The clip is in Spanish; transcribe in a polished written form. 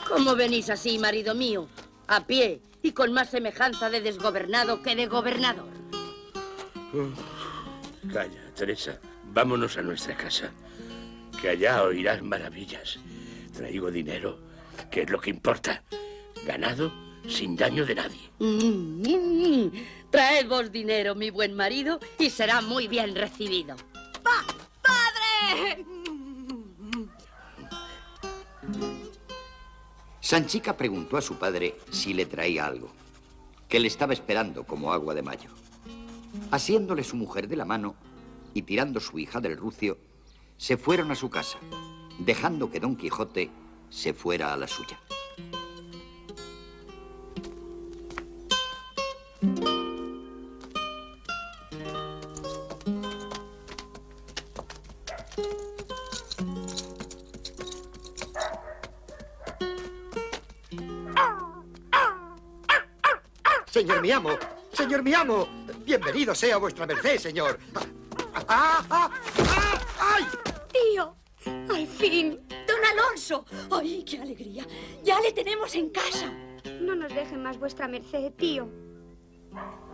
¿Cómo venís así, marido mío? A pie y con más semejanza de desgobernado que de gobernador. Calla, Teresa. Vámonos a nuestra casa, que allá oirás maravillas. Traigo dinero, que es lo que importa. Ganado sin daño de nadie. Traed vos dinero, mi buen marido, y será muy bien recibido. ¡Padre! Sanchica preguntó a su padre si le traía algo, que le estaba esperando como agua de mayo. Asiéndole su mujer de la mano y tirando su hija del rucio, se fueron a su casa, dejando que Don Quijote se fuera a la suya. Señor mi amo, bienvenido sea vuestra merced, señor. ¡Ay! ¡Tío! ¡Al fin! ¡Don Alonso! ¡Ay, qué alegría! ¡Ya le tenemos en casa! No nos deje más vuestra merced, tío.